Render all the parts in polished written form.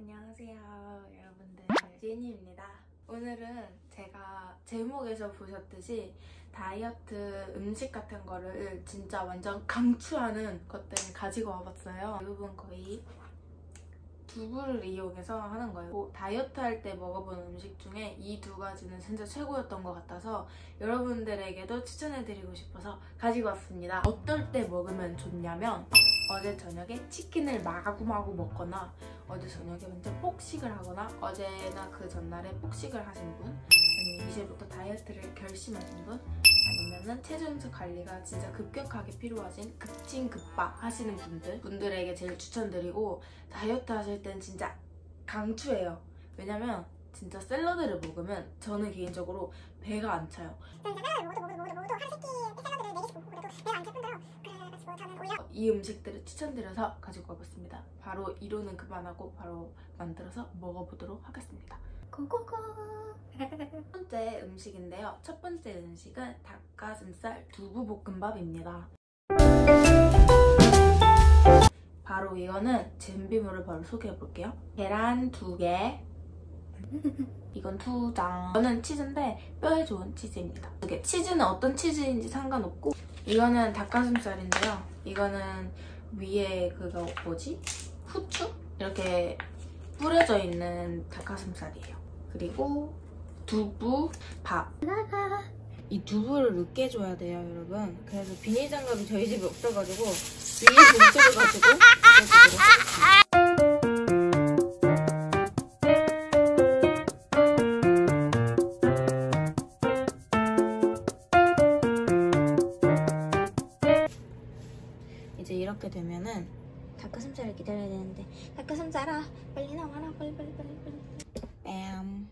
안녕하세요 여러분들, 지니입니다. 오늘은 제가 제목에서 보셨듯이 다이어트 음식 같은 거를 진짜 완전 강추하는 것들을 가지고 와봤어요. 대부분 거의 두부를 이용해서 하는 거예요. 다이어트 할 때 먹어본 음식 중에 이 두 가지는 진짜 최고였던 것 같아서 여러분들에게도 추천해드리고 싶어서 가지고 왔습니다. 어떨 때 먹으면 좋냐면 어제 저녁에 치킨을 마구마구 먹거나 어제 저녁에 완전 폭식을 하거나 어제나 그 전날에 폭식을 하신 분, 아니면 이제부터 다이어트를 결심하신 분, 아니면은 체중 관리가 진짜 급격하게 필요하신 급진급파 하시는 분들에게 제일 추천드리고, 다이어트 하실 땐 진짜 강추해요. 왜냐면 진짜 샐러드를 먹으면 저는 개인적으로 배가 안 차요. 먹어도 하루 세끼 샐러드를 4개씩 먹고 그래도 배가 안 찰 뿐더러 그래가지고 저는 오히려 이 음식들을 추천드려서 가지고 와봤습니다. 바로 이론은 그만하고 바로 만들어서 먹어보도록 하겠습니다. 고고고! 첫 번째 음식인데요. 첫 번째 음식은 닭가슴살 두부볶음밥입니다. 바로 이거는 준비물을 바로 소개해볼게요. 계란 2개, 이건 2장. 이거는 치즈인데 뼈에 좋은 치즈입니다. 치즈는 어떤 치즈인지 상관없고, 이거는 닭가슴살인데요. 이거는 위에 그거 뭐지? 후추? 이렇게 뿌려져 있는 닭가슴살이에요. 그리고 두부, 밥. 이 두부를 으깨 줘야 돼요, 여러분. 그래서 비닐 장갑이 저희 집에 없어가지고 위에 봉투를 가지고 으깨주도록 하겠습니다. 이제 이렇게 되면은 닭가슴살을 기다려야 되는데, 닭가슴살아 빨리 나와라, 빨리. 뺨.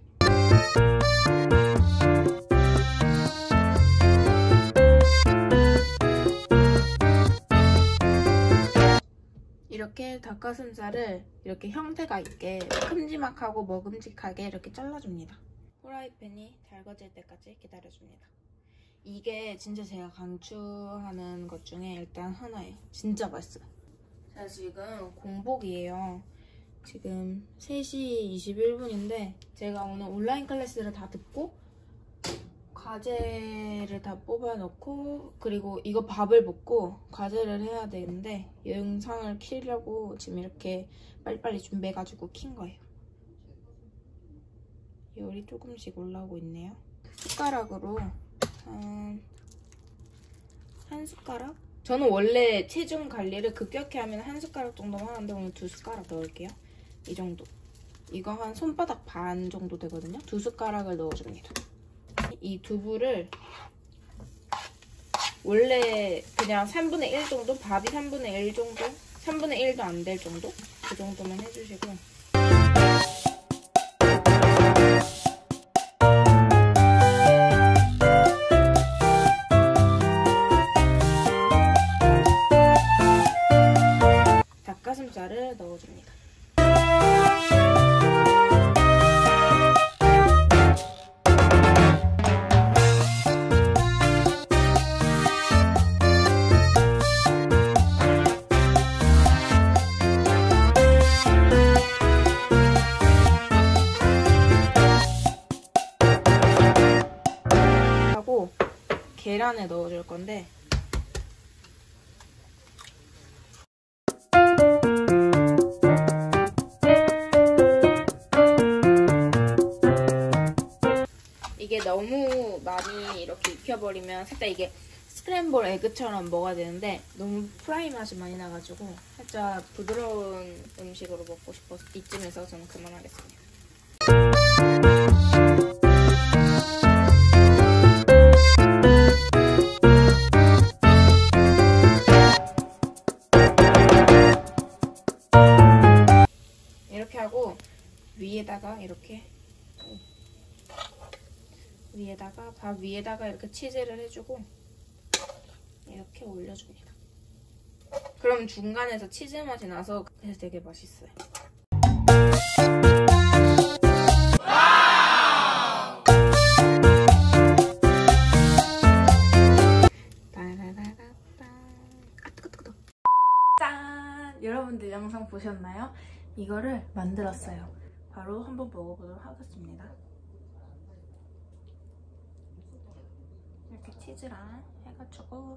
이렇게 닭가슴살을 이렇게 형태가 있게 큼지막하고 먹음직하게 이렇게 잘라줍니다. 후라이팬이 달궈질 때까지 기다려줍니다. 이게 진짜 제가 강추하는 것 중에 일단 하나예요. 진짜 맛있어요. 제가 지금 공복이에요. 지금 3시 21분인데 제가 오늘 온라인 클래스를 다 듣고 과제를 다 뽑아놓고, 그리고 이거 밥을 먹고 과제를 해야 되는데 영상을 키려고 지금 이렇게 빨리빨리 준비해가지고 킨 거예요. 열이 조금씩 올라오고 있네요. 숟가락으로 한 숟가락? 저는 원래 체중 관리를 급격히 하면 한 숟가락 정도만 하는데 오늘 2숟가락 넣을게요. 이 정도. 이거 한 손바닥 반 정도 되거든요. 2숟가락을 넣어줍니다. 이 두부를 원래 그냥 3분의 1 정도? 밥이 3분의 1 정도? 3분의 1도 안 될 정도? 그 정도만 해주시고, 닭가슴살을 넣어줍니다. 하고 계란을 넣어줄 건데, 이게 너무 많이 이렇게 익혀버리면 살짝 이게 스크램블 에그처럼 먹어야 되는데 너무 프라이 맛이 많이 나가지고 살짝 부드러운 음식으로 먹고 싶어서 이쯤에서 저는 그만하겠습니다. 이렇게 하고 위에다가 이렇게 밥 위에다가 이렇게 치즈를 해주고 이렇게 올려줍니다. 그럼 중간에서 치즈 맛이 나서 그래서 되게 맛있어요. 짠! 여러분들 영상 보셨나요? 이거를 만들었어요. 바로 한번 먹어보도록 하겠습니다. 이렇게 치즈랑 해가지고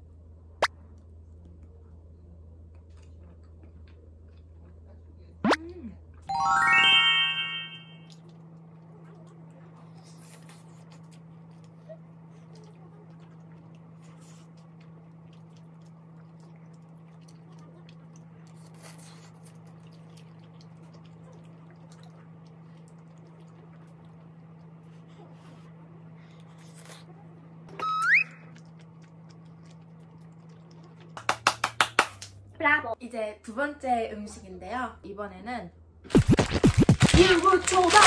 브라보. 이제 두 번째 음식인데요. 이번에는 유부초밥!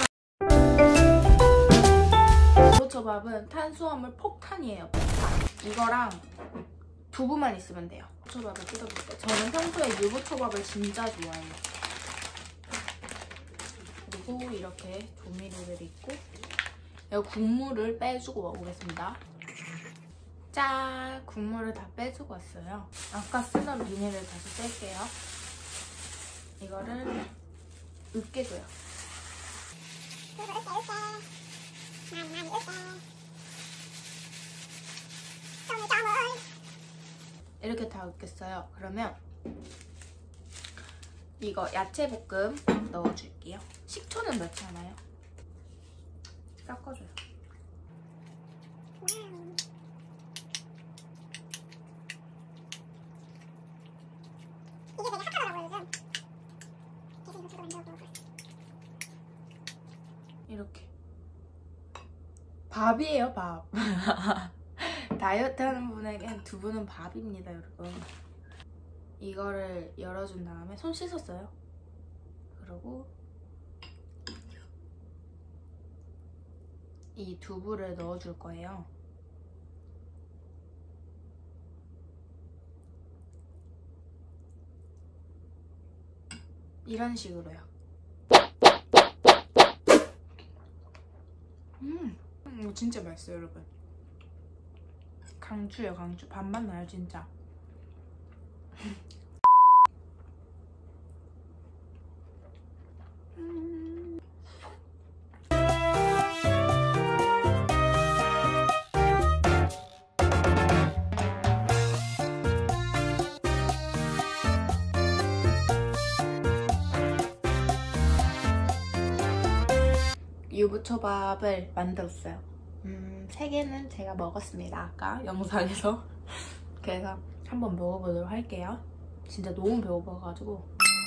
유부초밥은 탄수화물 폭탄이에요. 폭탄. 이거랑 두부만 있으면 돼요. 유부초밥을 뜯어볼게요. 저는 평소에 유부초밥을 진짜 좋아해요. 그리고 이렇게 조미료를 있고 여기 국물을 빼주고 먹어보겠습니다. 짠! 국물을 다 빼주고 왔어요. 아까 쓰던 비닐을 다시 뺄게요. 이거를 으깨줘요. 이렇게 다 으깼어요. 그러면 이거 야채볶음 넣어줄게요. 식초는 넣지 않아요. 섞어줘요. 이렇게 밥이에요, 밥. 다이어트 하는 분에겐 두부는 밥입니다, 여러분. 이거를 열어준 다음에 손 씻었어요. 그리고 이 두부를 넣어줄 거예요. 이런 식으로요. 이거 진짜 맛있어요, 여러분. 강추예요, 강추. 밥맛 나요, 진짜. 유부초밥을 만들었어요. 3개는 제가 먹었습니다. 아까 영상에서. 그래서 한번 먹어보도록 할게요. 진짜 너무 배고파가지고.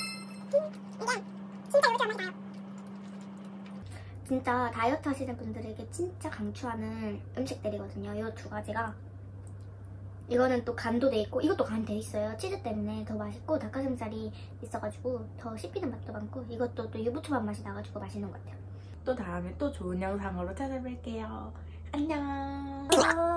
진짜 다이어트 하시는 분들에게 진짜 강추하는 음식들이거든요. 이 두 가지가. 이거는 또 간도 돼 있고 이것도 간 돼 있어요. 치즈 때문에 더 맛있고 닭가슴살이 있어가지고 더 씹히는 맛도 많고 이것도 또 유부초밥 맛이 나가지고 맛있는 것 같아요. 또 다음에 또 좋은 영상으로 찾아뵐게요. 안녕.